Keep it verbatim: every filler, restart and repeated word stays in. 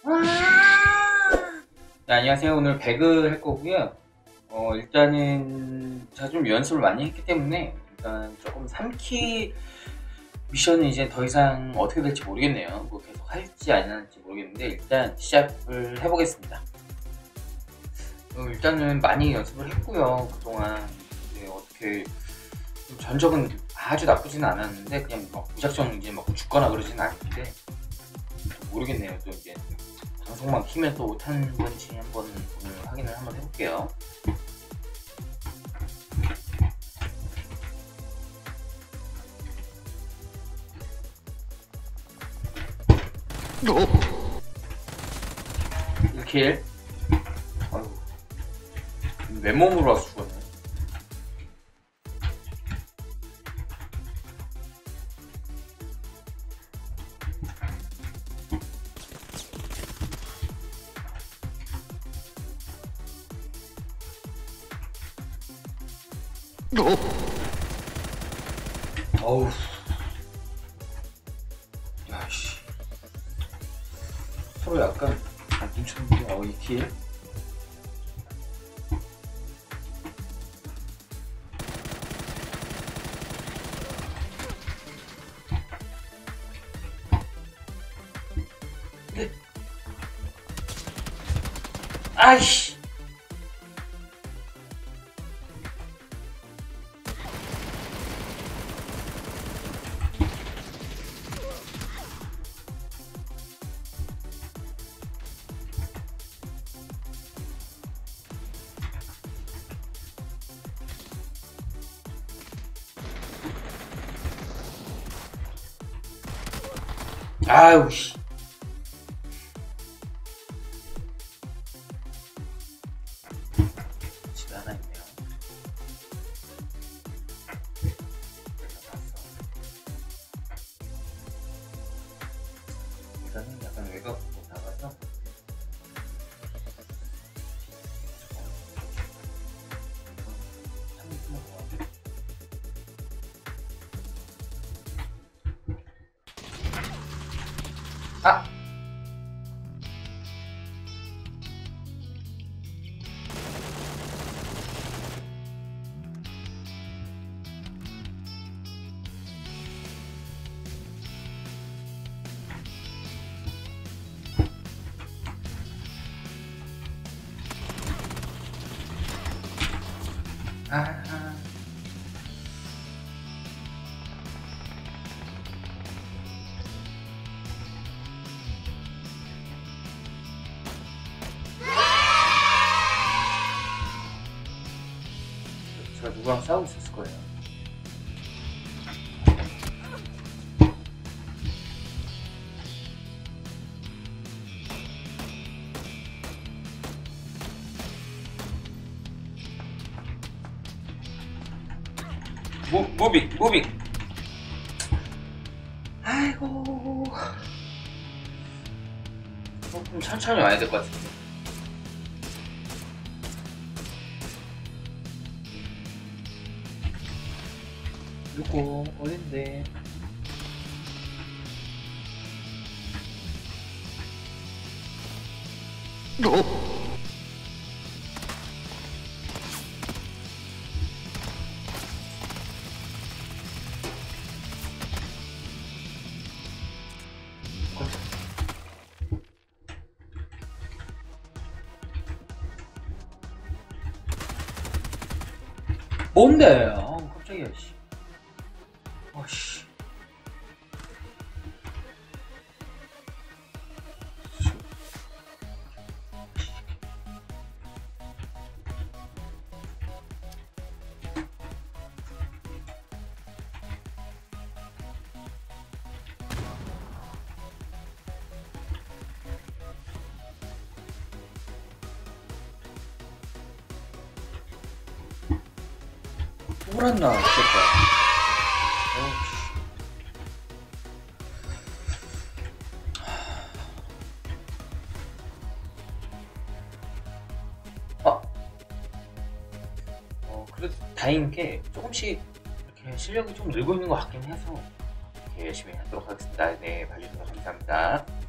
네, 안녕하세요. 오늘 배그 할 거고요. 어, 일단은 제가 좀 연습을 많이 했기 때문에 일단 조금 삼 키 미션은 이제 더 이상 어떻게 될지 모르겠네요. 뭐 계속 할지 안 할지 모르겠는데 일단 시작을 해보겠습니다. 어, 일단은 많이 연습을 했고요. 그동안 이제 어떻게 좀 전적은 아주 나쁘지는 않았는데 그냥 막 무작정 이제 막 죽거나 그러지는 않는데 모르겠네요. 또 이제 방송만 키면 또 못하는 건지 한번 오늘 확인을 한번 해볼게요. 일 킬. 아유, 맨몸으로 와서 죽었네. 어우, 야씨, 서로 약간 안 뭉쳤는데, 어, 이 킬. 네. 아이씨. 아유 씨. 집에 하나 있네요. 일단은 약간 외곽으로 나가서 아! 아, 제가 누구랑 싸우고 있었을 거예요. 무, 무빙, 무빙. 아이고. 조금 천천히 와야 될 것 같은데. 누구 어딘데? 어? 뭔데? 아 깜짝이야 씨. 아씨. 돌았나 진짜. 아, 어 그래도 다행인 게 조금씩 이렇게 실력이 좀 늘고 있는 것 같긴 해서 이렇게 열심히 하도록 하겠습니다. 네, 봐주셔서 감사합니다.